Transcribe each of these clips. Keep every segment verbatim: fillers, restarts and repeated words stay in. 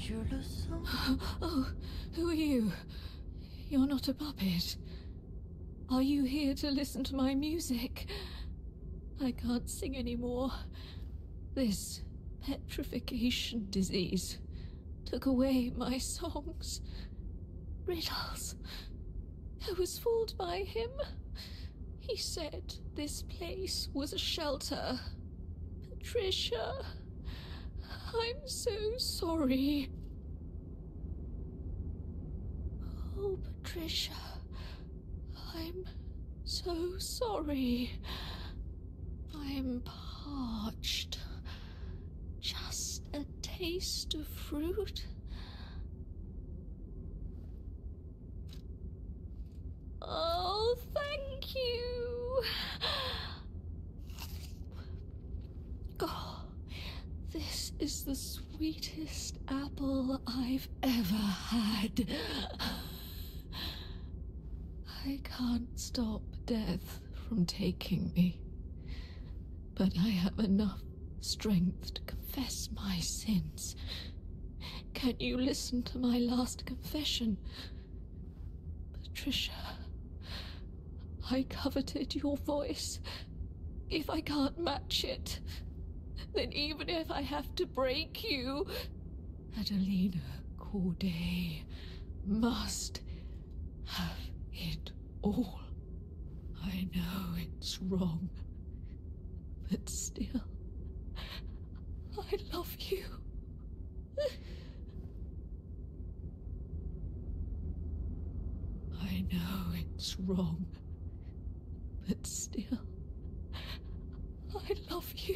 Je le sens. Oh, who are you? You're not a puppet. Are you here to listen to my music? I can't sing anymore. This petrification disease took away my songs. Riddles. I was fooled by him. He said this place was a shelter. Patricia, I'm so sorry. Oh, Patricia, I'm so sorry. I'm parched. Just a taste of fruit. Oh, thank you. Oh, this is the sweetest apple I've ever had. I can't stop death from taking me, but I have enough strength to confess my sins. Can you listen to my last confession? Patricia, I coveted your voice. If I can't match it, then even if I have to break you, Adelina Corday must have it all. I know it's wrong, but still, I love you. I know it's wrong, but still, I love you.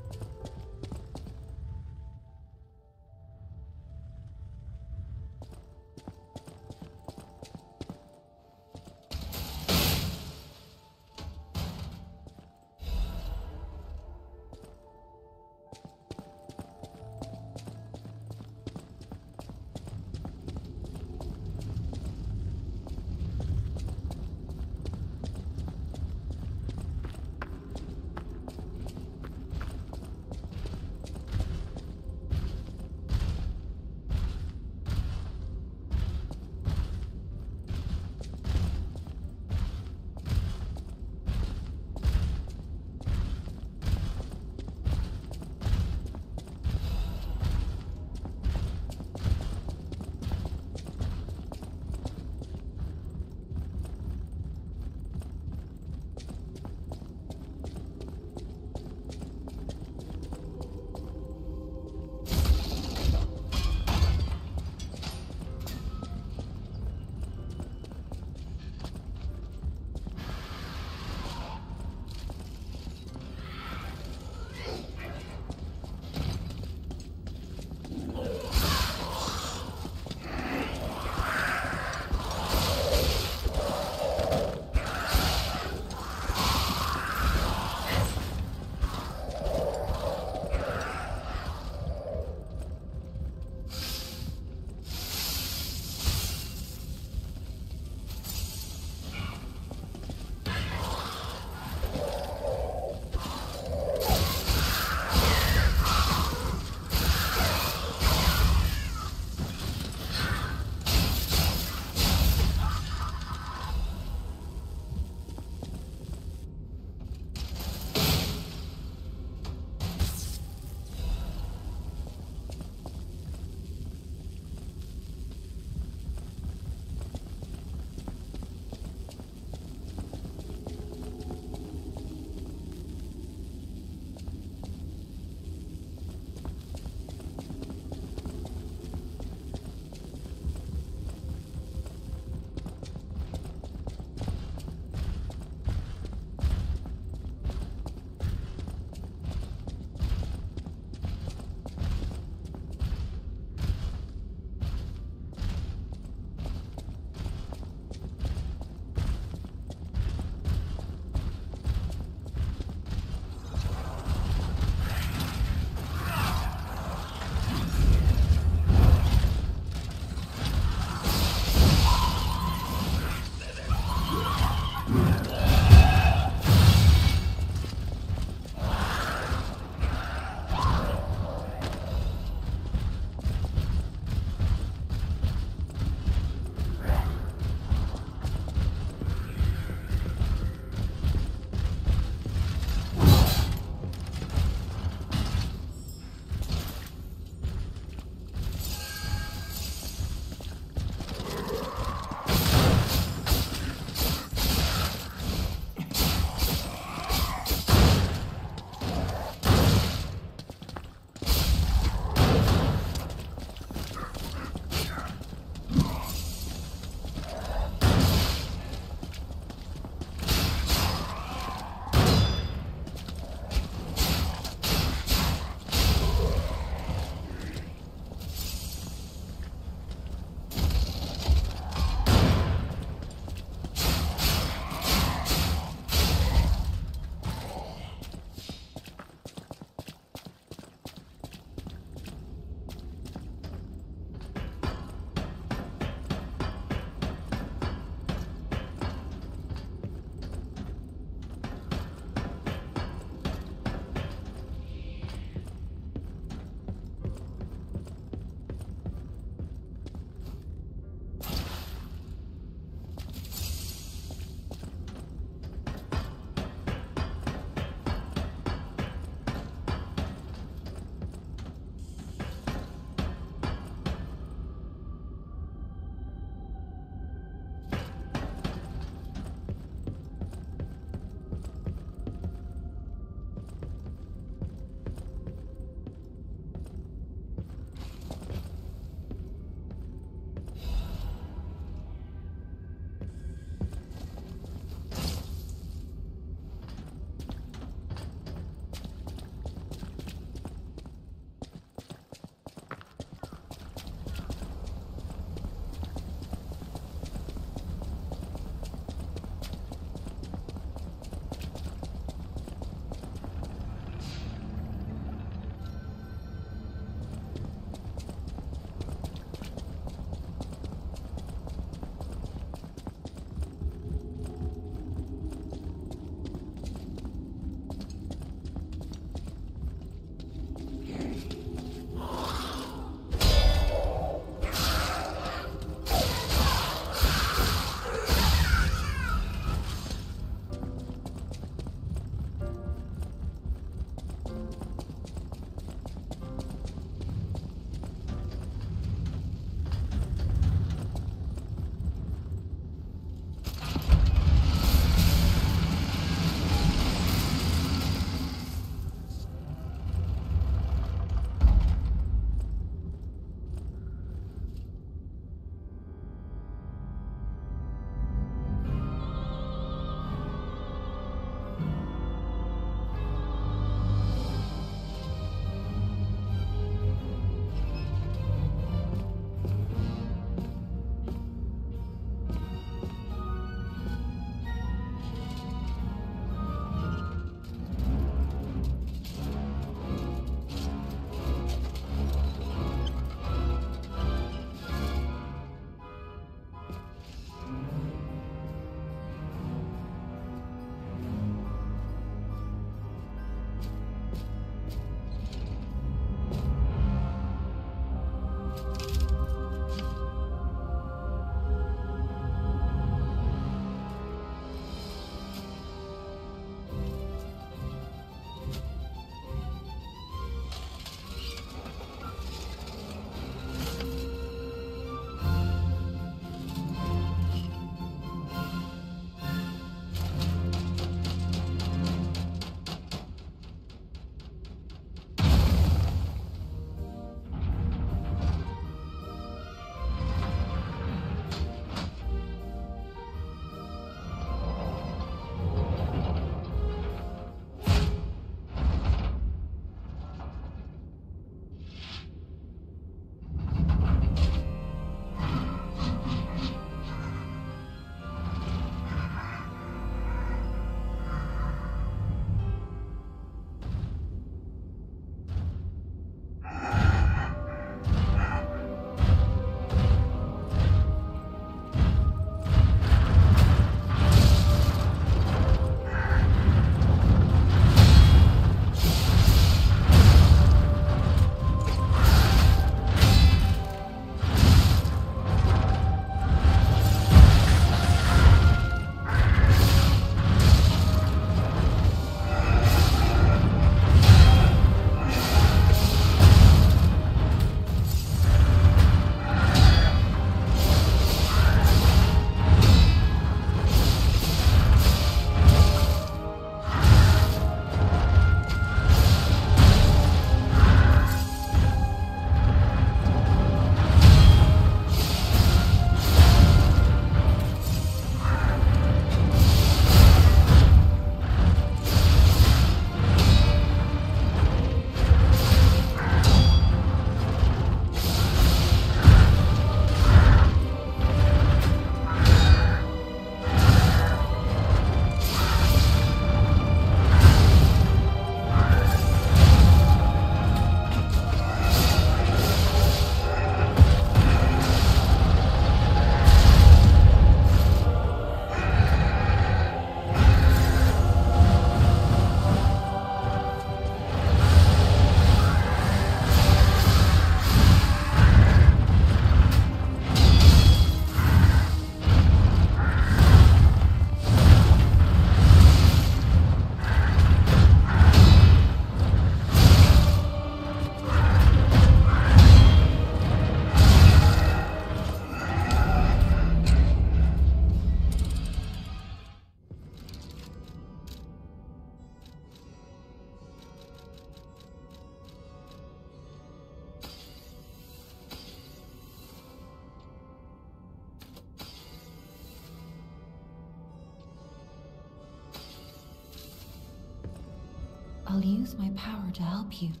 I'll use my power to help you.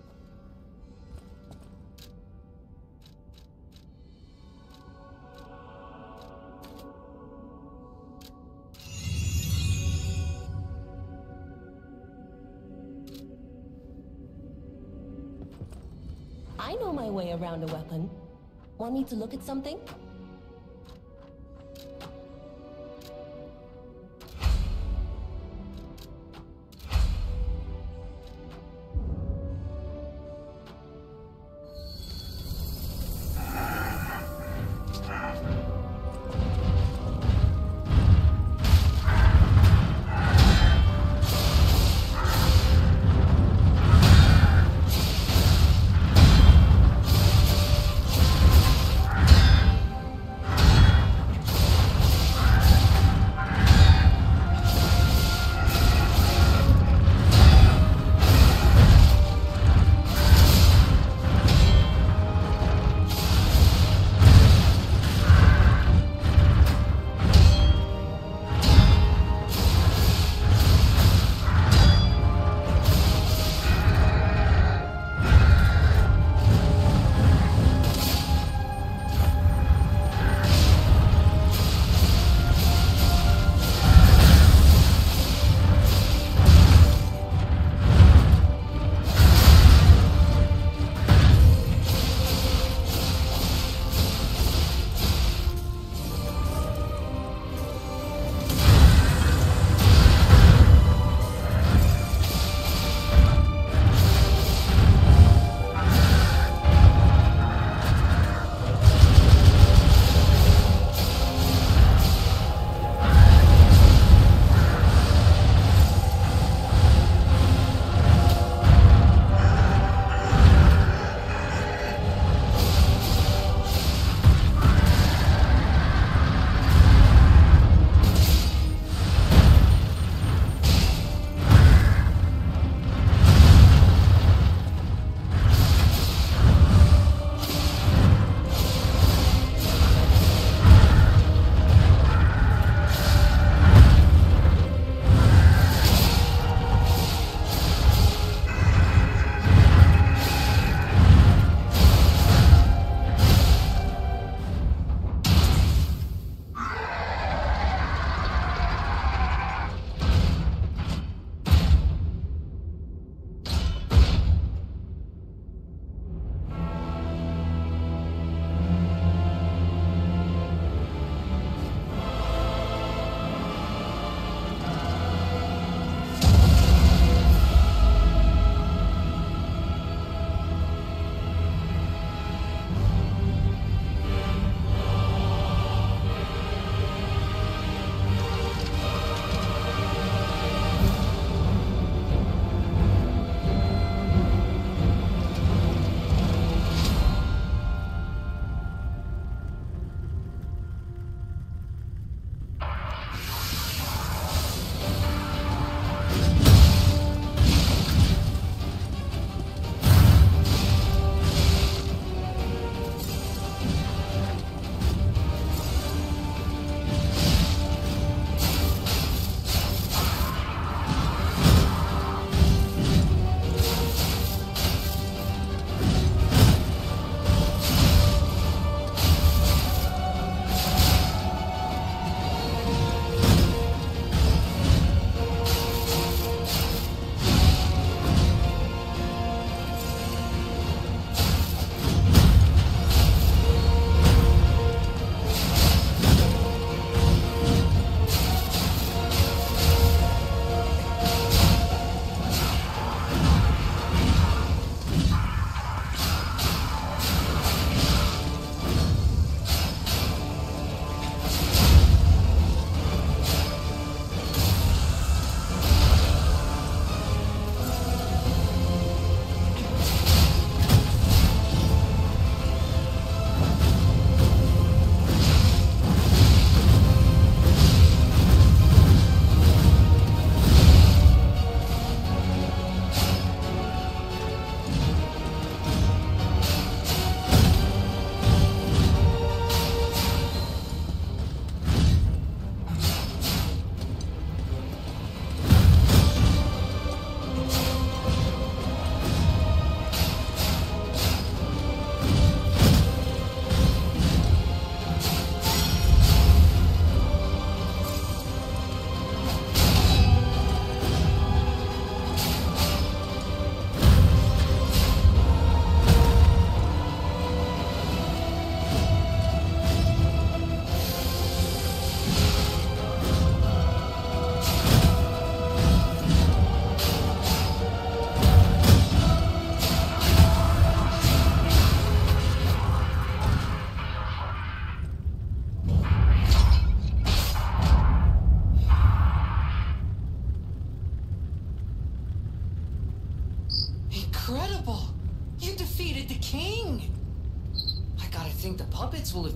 I know my way around a weapon. Want me to look at something?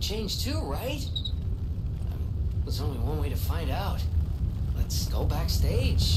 changed too, right? There's only one way to find out. Let's go backstage.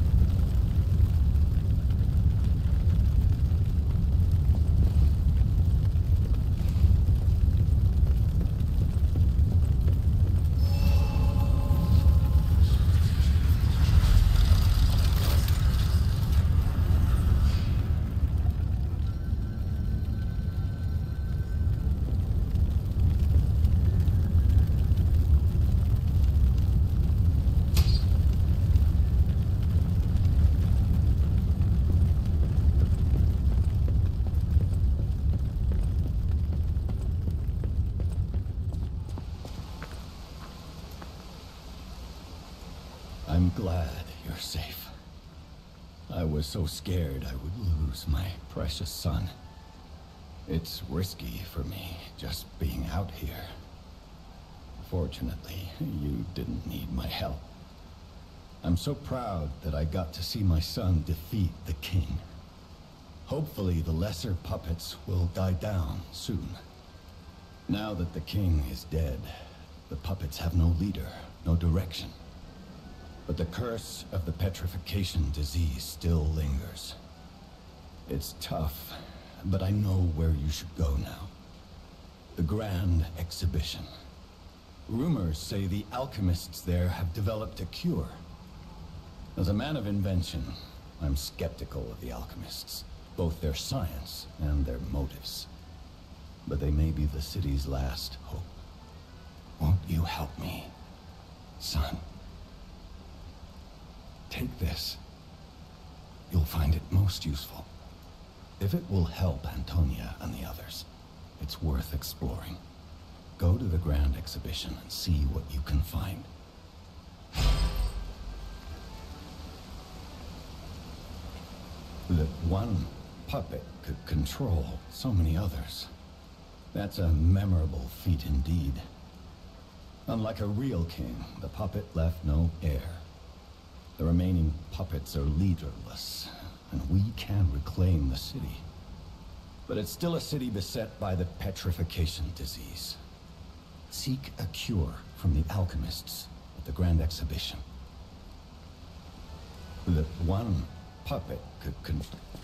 I'm glad you're safe. I was so scared I would lose my precious son. It's risky for me, just being out here. Fortunately, you didn't need my help. I'm so proud that I got to see my son defeat the king. Hopefully the lesser puppets will die down soon. Now that the king is dead, the puppets have no leader, no direction. But the curse of the petrification disease still lingers. It's tough, but I know where you should go now. The Grand Exhibition. Rumors say the alchemists there have developed a cure. As a man of invention, I'm skeptical of the alchemists, both their science and their motives. But they may be the city's last hope. Won't you help me, son? Take this. You'll find it most useful. If it will help Antonia and the others, it's worth exploring. Go to the Grand Exhibition and see what you can find. That one puppet could control so many others. That's a memorable feat indeed. Unlike a real king, the puppet left no heir. The remaining puppets are leaderless, and we can reclaim the city. But it's still a city beset by the petrification disease. Seek a cure from the alchemists at the Grand Exhibition. That one puppet could con-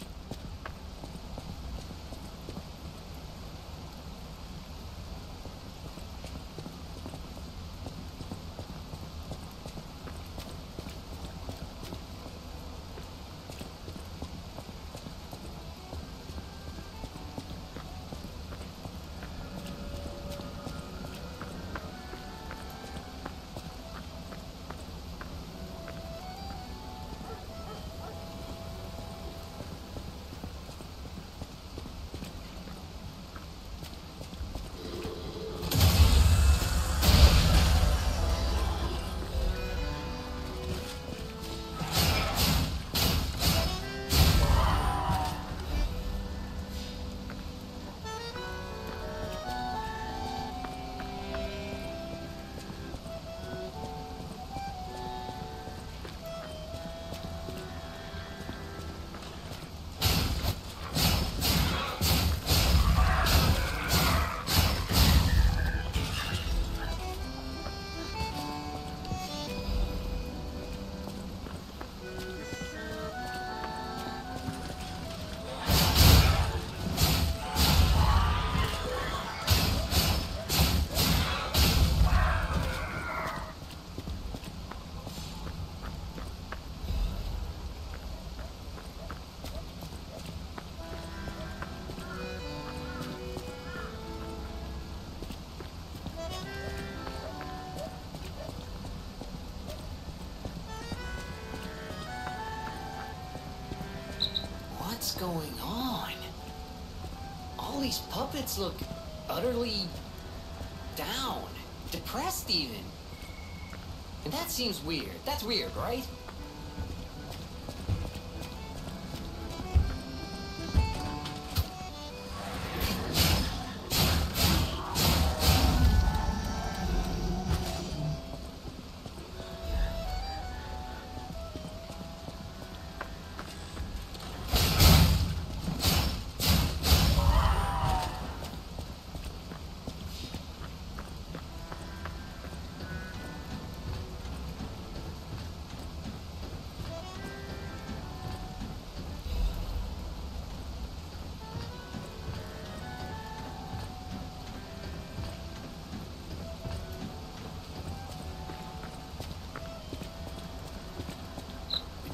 What's going on? All these puppets look utterly down, depressed even. And that seems weird. That's weird, right?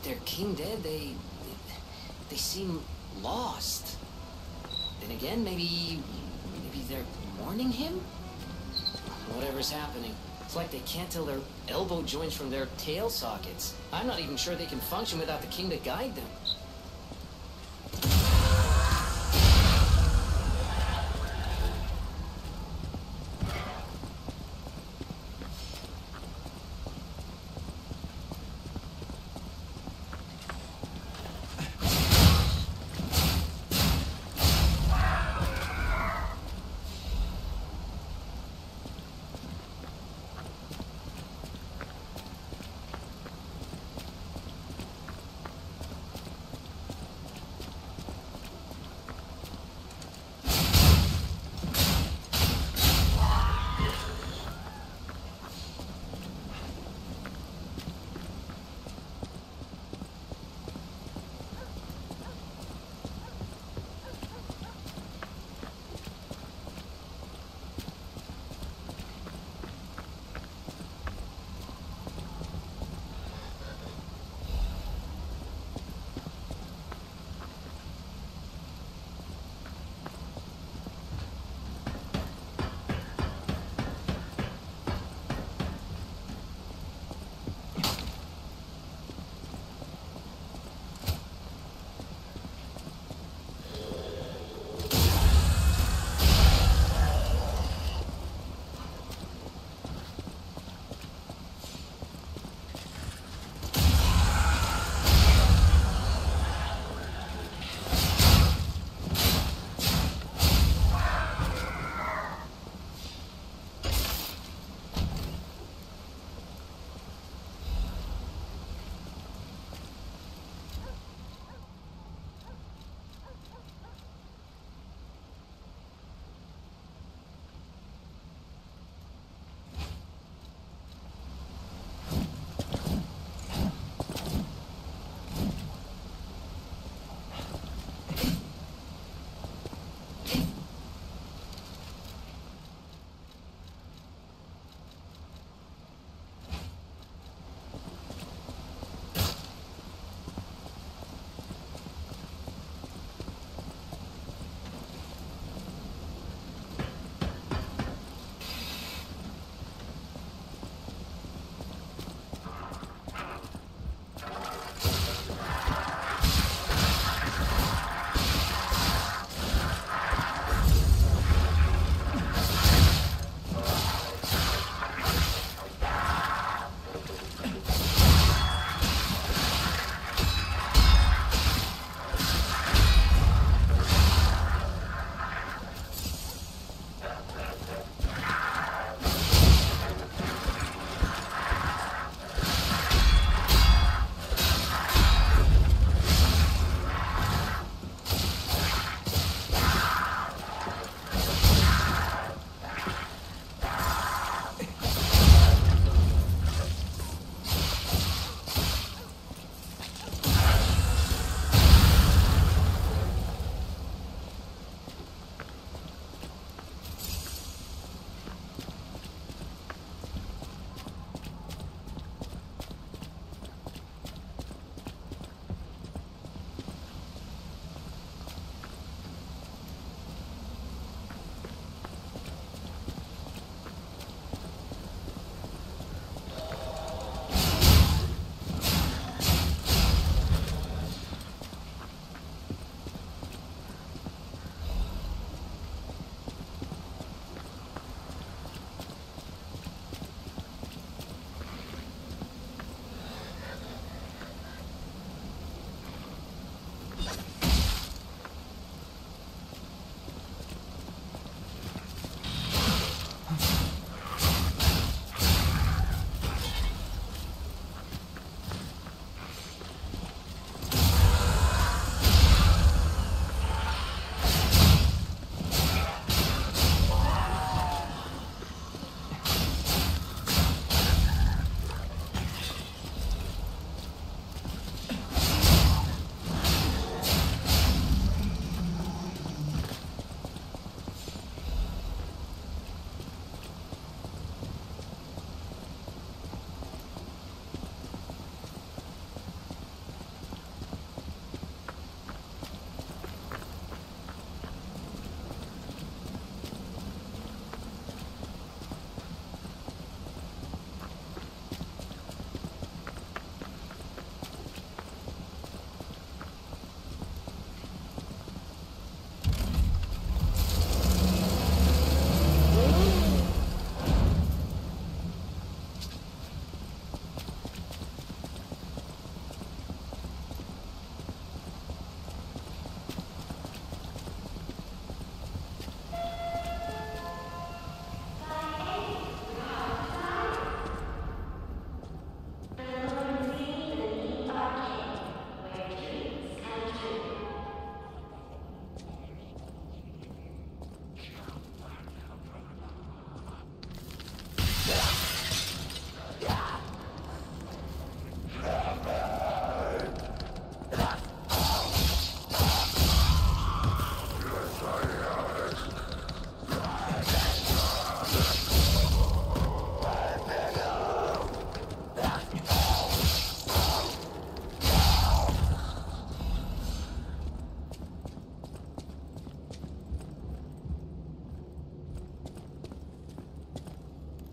their king dead, they... they seem lost. Then again, maybe... maybe they're mourning him? Whatever's happening, it's like they can't tell their elbow joints from their tail sockets. I'm not even sure they can function without the king to guide them.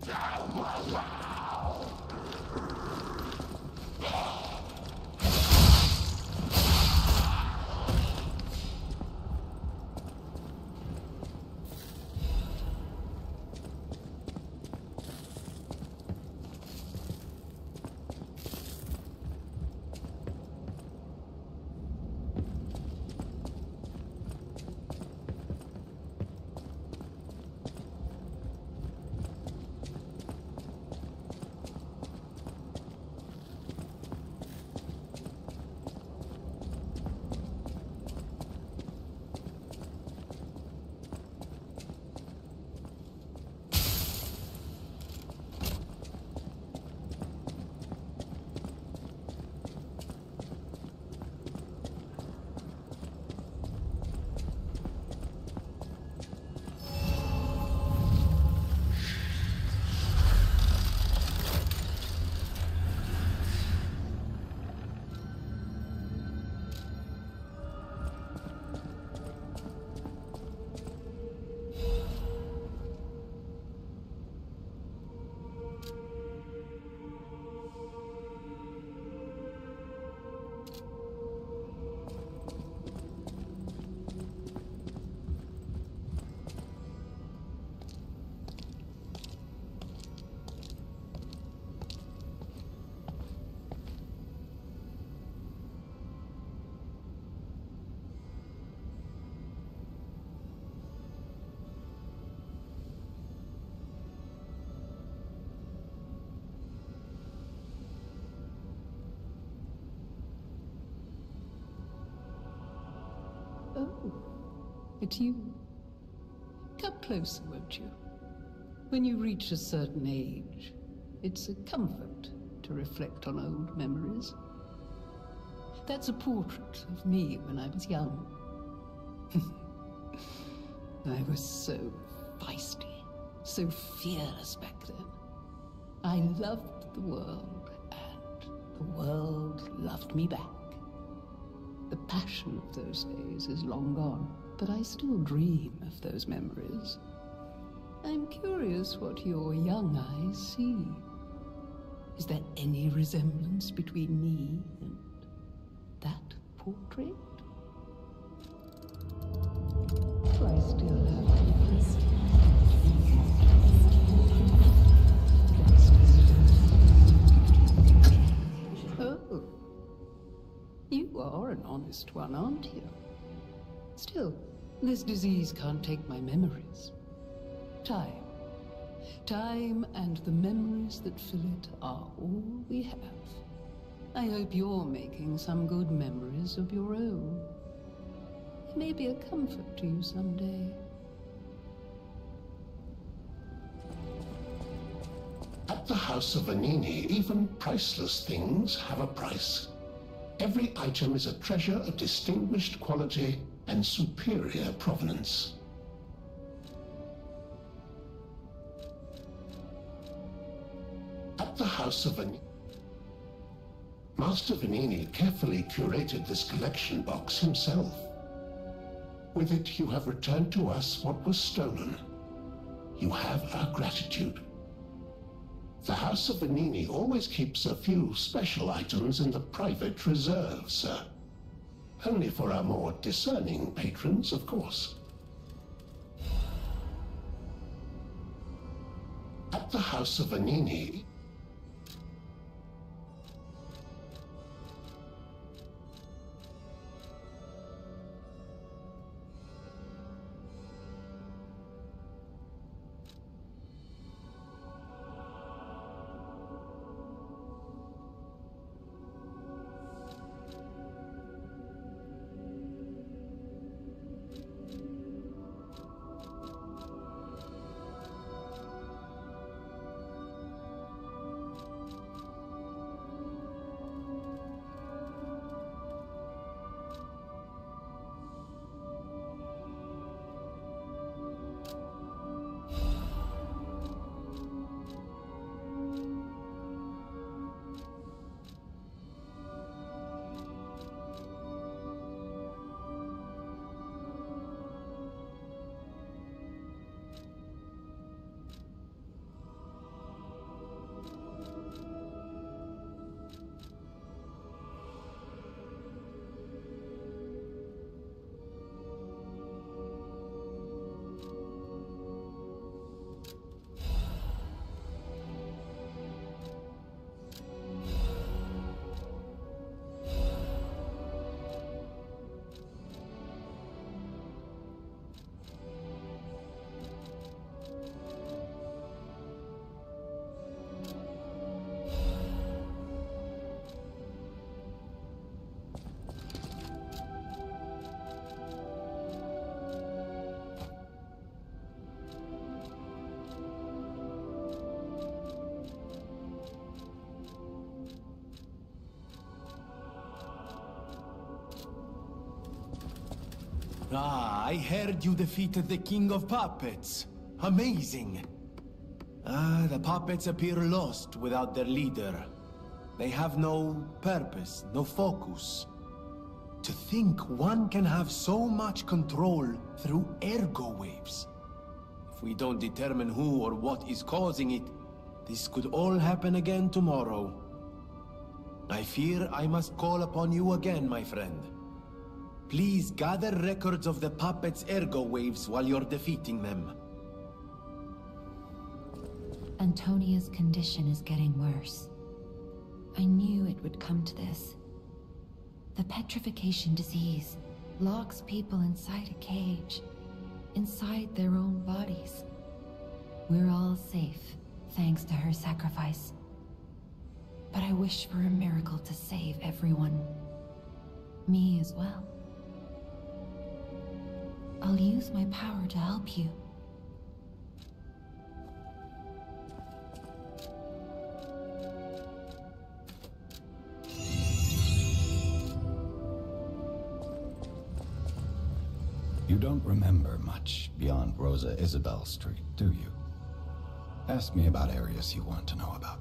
Oh, it's you. Come closer, won't you? When you reach a certain age, it's a comfort to reflect on old memories. That's a portrait of me when I was young. I was so feisty, so fearless back then. I loved the world, and the world loved me back. The passion of those days is long gone, but I still dream of those memories. I'm curious what your young eyes see. Is there any resemblance between me and that portrait? Do I still have to Oh, you are an honest one, aren't you? Still, this disease can't take my memories. Time. Time and the memories that fill it are all we have. I hope you're making some good memories of your own. It may be a comfort to you someday. At the House of Vanini, even priceless things have a price. Every item is a treasure of distinguished quality and superior provenance. At the House of Vanini, Master Vanini carefully curated this collection box himself. With it, you have returned to us what was stolen. You have our gratitude. The House of Vanini always keeps a few special items in the private reserve, sir. Only for our more discerning patrons, of course. At the House of Vanini, Ah, I heard you defeated the King of Puppets. Amazing. Ah, the puppets appear lost without their leader. They have no purpose, no focus. To think one can have so much control through ergo waves. If we don't determine who or what is causing it, this could all happen again tomorrow. I fear I must call upon you again, my friend. Please gather records of the puppets' ergo waves while you're defeating them. Antonia's condition is getting worse. I knew it would come to this. The petrification disease locks people inside a cage, inside their own bodies. We're all safe, thanks to her sacrifice. But I wish for a miracle to save everyone. Me as well. I'll use my power to help you. You don't remember much beyond Rosa Isabelle Street, do you? Ask me about areas you want to know about.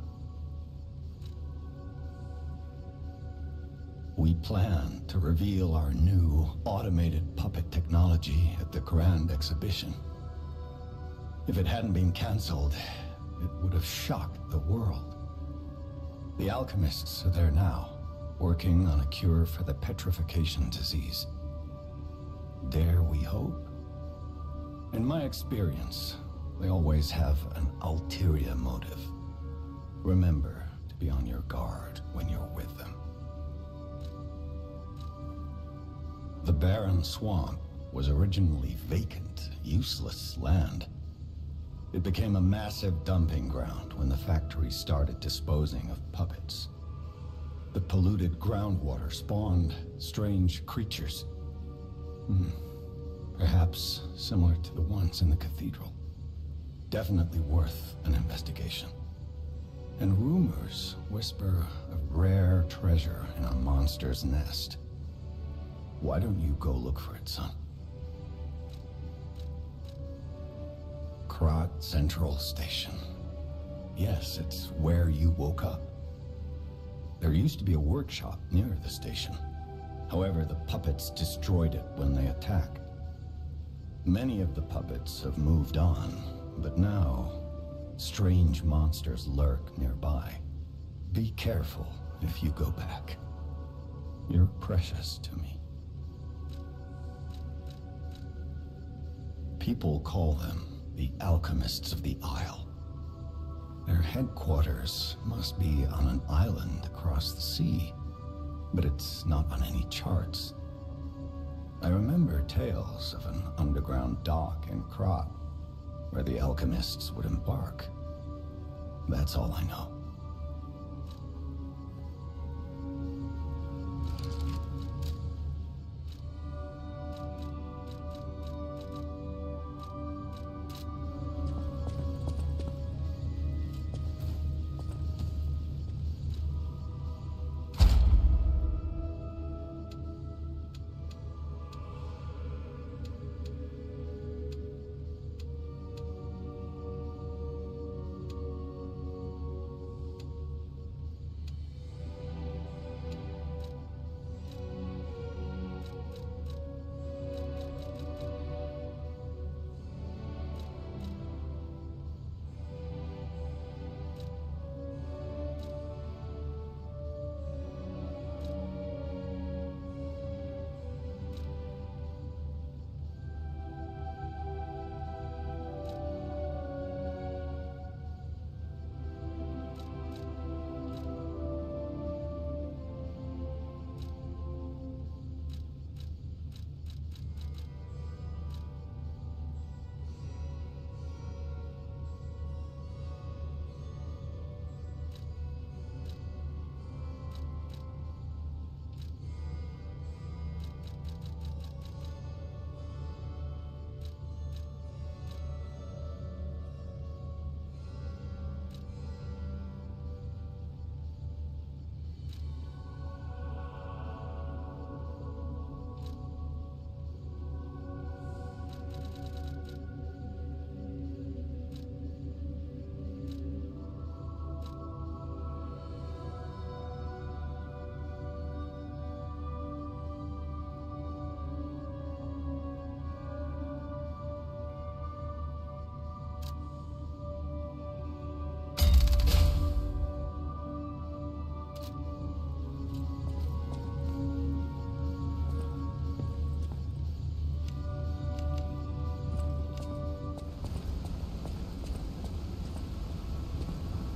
We plan to reveal our new automated puppet technology at the Grand Exhibition. If it hadn't been cancelled, it would have shocked the world. The alchemists are there now, working on a cure for the petrification disease. Dare we hope? In my experience, they always have an ulterior motive. Remember to be on your guard when you're with them. The barren swamp was originally vacant, useless land. It became a massive dumping ground when the factory started disposing of puppets. The polluted groundwater spawned strange creatures. Hmm. Perhaps similar to the ones in the cathedral. Definitely worth an investigation. And rumors whisper of rare treasure in a monster's nest. Why don't you go look for it, son? Krat Central Station. Yes, it's where you woke up. There used to be a workshop near the station. However, the puppets destroyed it when they attacked. Many of the puppets have moved on, but now, strange monsters lurk nearby. Be careful if you go back. You're precious to me. People call them the Alchemists of the Isle. Their headquarters must be on an island across the sea, but it's not on any charts. I remember tales of an underground dock in Krat, where the alchemists would embark. That's all I know.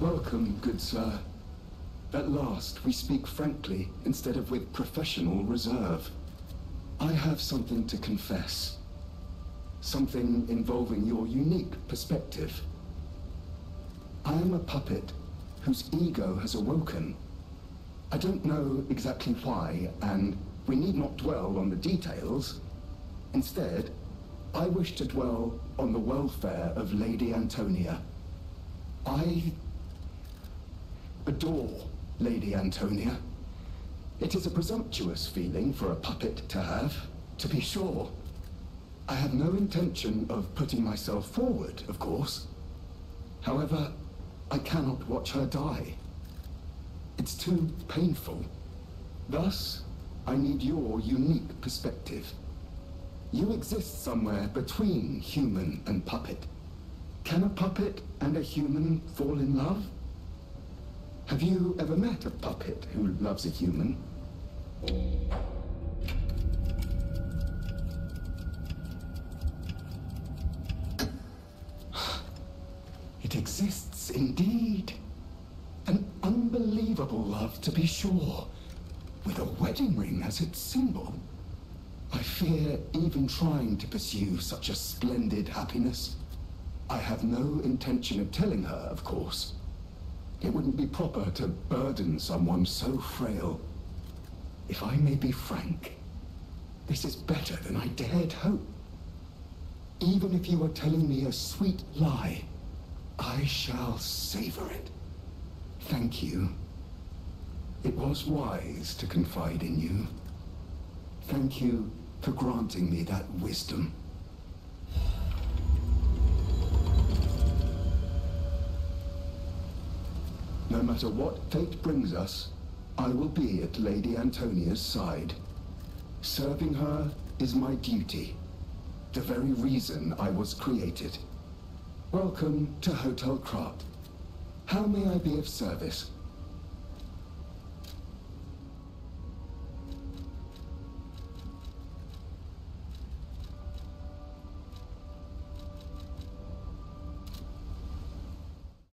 Welcome, good sir. At last, we speak frankly instead of with professional reserve. I have something to confess. Something involving your unique perspective. I am a puppet whose ego has awoken. I don't know exactly why, and we need not dwell on the details. Instead, I wish to dwell on the welfare of Lady Antonia. I adore Lady Antonia. It is a presumptuous feeling for a puppet to have, to be sure. I have no intention of putting myself forward, of course. However, I cannot watch her die. It's too painful. Thus, I need your unique perspective. You exist somewhere between human and puppet. Can a puppet and a human fall in love? Have you ever met a puppet who loves a human? It exists indeed. An unbelievable love, to be sure, with a wedding ring as its symbol. I fear even trying to pursue such a splendid happiness. I have no intention of telling her, of course. It wouldn't be proper to burden someone so frail. If I may be frank, this is better than I dared hope. Even if you are telling me a sweet lie, I shall savor it. Thank you. It was wise to confide in you. Thank you for granting me that wisdom. No matter what fate brings us, I will be at Lady Antonia's side. Serving her is my duty, the very reason I was created. Welcome to Hotel Krat. How may I be of service?